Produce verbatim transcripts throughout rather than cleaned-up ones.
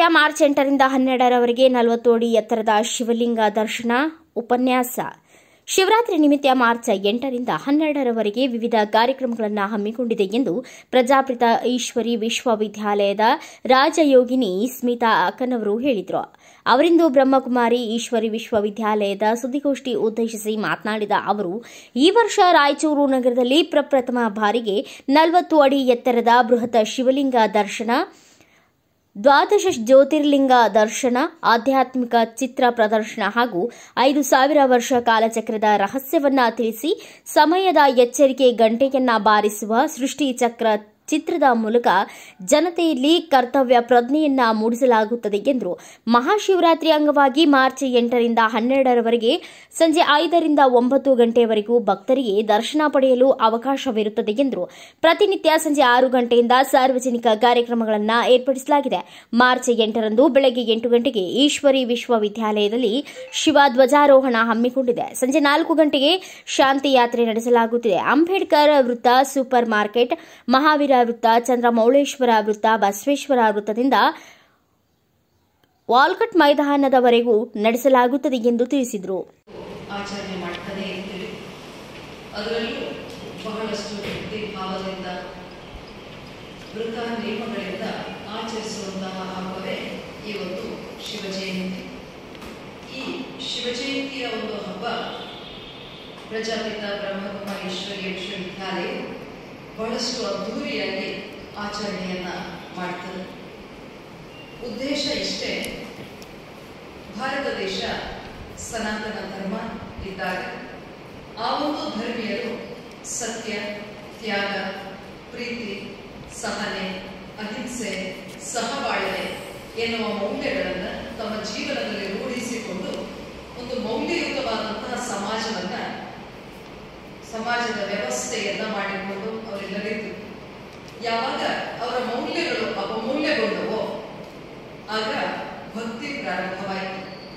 March ಎಂಟರಿಂದ ಹನ್ನೆರಡರವರೆಗೆ ನಲವತ್ತು ಅಡಿ ಎತ್ತರದ ಶಿವಲಿಂಗ ದರ್ಶನ ಉಪನ್ಯಾಸ. ಶಿವರಾತ್ರಿ ನಿಮಿತ್ತ ಮಾರ್ಚ್ ಎಂಟರಿಂದ ಹನ್ನೆರಡರವರೆಗೆ ವಿವಿಧ ಕಾರ್ಯಕ್ರಮಗಳನ್ನು ಹಮ್ಮಿಕೊಂಡಿದೆ ಎಂದು ಪ್ರಜಾಪಿತ ಈಶ್ವರಿ ವಿಶ್ವವಿದ್ಯಾಲಯದ ರಾಜಯೋಗಿನಿ ಸ್ಮಿತಾ ಅಕ್ಕನವರು ಹೇಳಿದರು. ಅವರಿಂದು ಬ್ರಹ್ಮಕುಮಾರಿ ಈಶ್ವರಿ ವಿಶ್ವವಿದ್ಯಾಲಯದ ಸುದ್ದಿಗೋಷ್ಠಿ ಉದ್ದೇಶಿಸಿ ಮಾತನಾಡಿದ ಅವರು, ಈ ವರ್ಷ ರಾಯಚೂರು ನಗರದಲ್ಲಿ ಪ್ರಪ್ರಥಮ ಬಾರಿಗೆ ನಲವತ್ತು ಅಡಿ ಎತ್ತರದ ಬೃಹತ್ ಶಿವಲಿಂಗ ದರ್ಶನ, ದ್ವಾದಶ ಜ್ಯೋತಿರ್ಲಿಂಗ ದರ್ಶನ, ಆಧ್ಯಾತ್ಮಿಕ ಚಿತ್ರ ಪ್ರದರ್ಶನ ಹಾಗೂ ಐದು ಸಾವಿರ ವರ್ಷ ಕಾಲಚಕ್ರದ ರಹಸ್ಯವನ್ನ ತಿಳಿಸಿ ಸಮಯದ ಎಚ್ಚರಿಕೆ ಗಂಟೆಯನ್ನ ಬಾರಿಸುವ ಸೃಷ್ಟಿ ಚಕ್ರ ಚಿತ್ರದ ಮೂಲಕ ಜನತೆಯಲ್ಲಿ ಕರ್ತವ್ಯ ಪ್ರಜ್ಞೆಯನ್ನ ಮೂಡಿಸಲಾಗುತ್ತದೆ ಎಂದರು. ಮಹಾಶಿವರಾತ್ರಿ ಅಂಗವಾಗಿ ಮಾರ್ಚ್ ಎಂಟರಿಂದ ಹನ್ನೆರಡರವರೆಗೆ ಸಂಜೆ ಐದರಿಂದ ಒಂಬತ್ತು ಗಂಟೆಯವರೆಗೂ ಭಕ್ತರಿಗೆ ದರ್ಶನ ಪಡೆಯಲು ಅವಕಾಶವಿರುತ್ತದೆ ಎಂದರು. ಪ್ರತಿನಿತ್ಯ ಸಂಜೆ ಆರು ಗಂಟೆಯಿಂದ ಸಾರ್ವಜನಿಕ ಕಾರ್ಯಕ್ರಮಗಳನ್ನು ಏರ್ಪಡಿಸಲಾಗಿದೆ. ಮಾರ್ಚ್ ಎಂಟರಂದು ಬೆಳಗ್ಗೆ ಎಂಟು ಗಂಟೆಗೆ ಈಶ್ವರಿ ವಿಶ್ವವಿದ್ಯಾಲಯದಲ್ಲಿ ಶಿವ ಧ್ವಜಾರೋಹಣ ಹಮ್ಮಿಕೊಂಡಿದೆ. ಸಂಜೆ ನಾಲ್ಕು ಗಂಟೆಗೆ ಶಾಂತಿ ಯಾತ್ರೆ ನಡೆಸಲಾಗುತ್ತಿದೆ. ಅಂಬೇಡ್ಕರ್ ವೃತ್ತ, ಸೂಪರ್ ಮಾರ್ಕೆಟ್, ಮಹಾವೀರ ವೃತ್ತ, ಚಂದ್ರಮೌಳೇಶ್ವರ ವೃತ್ತ, ಬಸವೇಶ್ವರ ವೃತ್ತದಿಂದ ವಾಲ್ಕಟ್ ಮೈದಾನದವರೆಗೂ ನಡೆಸಲಾಗುತ್ತದೆ ಎಂದು ತಿಳಿಸಿದರು. ಆಚರಣೆ ಮಾಡ್ತಾನೆ ಇರ್ತೀವಿ. ಅದರಲ್ಲೂ ಬಹಳಷ್ಟು ಭಕ್ತಿ ಭಾವದಿಂದ ವೃತ್ತ ನಿಯಮಗಳಿಂದ ಆಚರಿಸುವಂತಹ ಹಬ್ಬವೇ ಈ ಒಂದು ಶಿವಜಯಂತಿ. ಈ ಶಿವಜಯಂತಿಯ ಒಂದು ಹಬ್ಬ ಪ್ರಜಾಪಿತ ಬ್ರಹ್ಮಕುಮಾರಿ ಈಶ್ವರಿ ವಿಶ್ವವಿದ್ಯಾಲಯ ಬಹಳಷ್ಟು ಅದ್ಧೂರಿಯಾಗಿ ಆಚರಣೆಯನ್ನ ಮಾಡ್ತದೆ. ಉದ್ದೇಶ ಇಷ್ಟೇ, ಭಾರತ ದೇಶ ಸನಾತನ ಧರ್ಮ ಇದ್ದಾಗ ಆ ಒಂದು ಧರ್ಮೀಯರು ಸತ್ಯ, ತ್ಯಾಗ, ಪ್ರೀತಿ, ಸಹನೆ, ಅಹಿಂಸೆ, ಸಹಬಾಳ್ವೆ ಎನ್ನುವ ಮೌಲ್ಯಗಳನ್ನು ತಮ್ಮ ಜೀವನದಲ್ಲಿ ರೂಢಿಸಿಕೊಂಡು ಒಂದು ಮೌಲ್ಯಯುತವಾದಂತಹ ಸಮಾಜವನ್ನ ಸಮಾಜದ ವ್ಯವಸ್ಥೆಯನ್ನ ಮಾಡಿಕೊಂಡು ಅವರೆಲ್ಲರಿಗೂ ಯಾವಾಗ ಅವರ ಮೌಲ್ಯಗಳು ಅಪಮೌಲ್ಯಗೊಂಡವೋ ಆಗ ಭಕ್ತಿ ಪ್ರಾರಂಭವಾಯಿತು.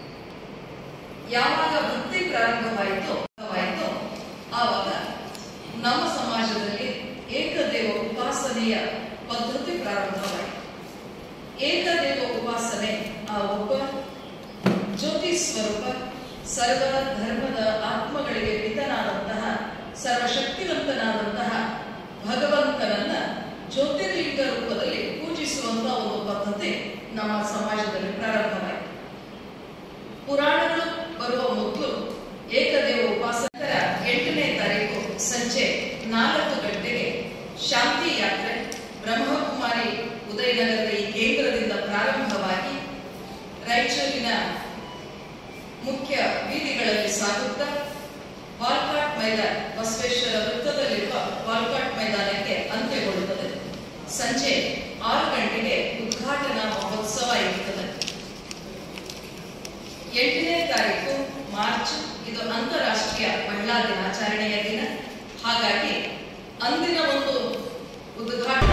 ಯಾವಾಗ ಭಕ್ತಿ ಪ್ರಾರಂಭವಾಯಿತೋ ಆಯಿತೋ ಆವಾಗ ನಮ್ಮ ಸಮಾಜದಲ್ಲಿ ಏಕದೇವ ಉಪಾಸನೆಯ ಪದ್ಧತಿ ಪ್ರಾರಂಭವಾಯಿತು. ಏಕದೇವ ಉಪಾಸನೆ ಆ ಒಬ್ಬ ಜ್ಯೋತಿ ಸ್ವರೂಪ ಸರ್ವ ಧರ್ಮದ ಆತ್ಮಗಳಿಗೆ ಪಿತನಾದಂತಹ ಸರ್ವಶಕ್ತಿವಂತನಾದಂತಹ ಭಗವಂತನನ್ನ ಜ್ಯೋತಿರ್ಲಿಂಗ ರೂಪದಲ್ಲಿ ಪೂಜಿಸುವಂತಹ ಒಂದು ಪದ್ಧತಿ ನಮ್ಮ ಸಮಾಜದಲ್ಲಿ ಪ್ರಾರಂಭವಾಯಿತು. ಪುರಾಣಗಳು ಬರುವ ಮೊದಲು ಏಕದೇವ ಉಪಾಸಕರ ಎಂಟನೇ ತಾರೀಕು ಸಂಜೆ ನಾಲ್ಕು ಗಂಟೆಗೆ ಶಾಂತಿ ಯಾತ್ರೆ ಬ್ರಹ್ಮಕುಮಾರಿ ಉದಯನಗರದ ಈ ಕೇಂದ್ರದಿಂದ ಪ್ರಾರಂಭವಾಗಿ ರಾಯಚೂರಿನ ಮುಖ್ಯ ಬೀದಿಗಳಲ್ಲಿ ಸಾಗುತ್ತಾ ವಾಲ್ಕಾಟ್ ಮೈದಾನ, ಬಸವೇಶ್ವರ ವೃತ್ತದಲ್ಲಿರುವ ವಾಲ್ಕಾಟ್ ಮೈದಾನಕ್ಕೆ ಅಂತ್ಯಗೊಳ್ಳುತ್ತದೆ. ಸಂಜೆ ಆರು ಗಂಟೆಗೆ ಉದ್ಘಾಟನಾ ಮಹೋತ್ಸವ ಇರುತ್ತದೆ. ಎಂಟನೇ ತಾರೀಕು ಮಾರ್ಚ್ ಇದು ಅಂತಾರಾಷ್ಟ್ರೀಯ ಮಹಿಳಾ ದಿನಾಚರಣೆಯ ದಿನ. ಹಾಗಾಗಿ ಅಂದಿನ ಒಂದು ಉದ್ಘಾಟನಾ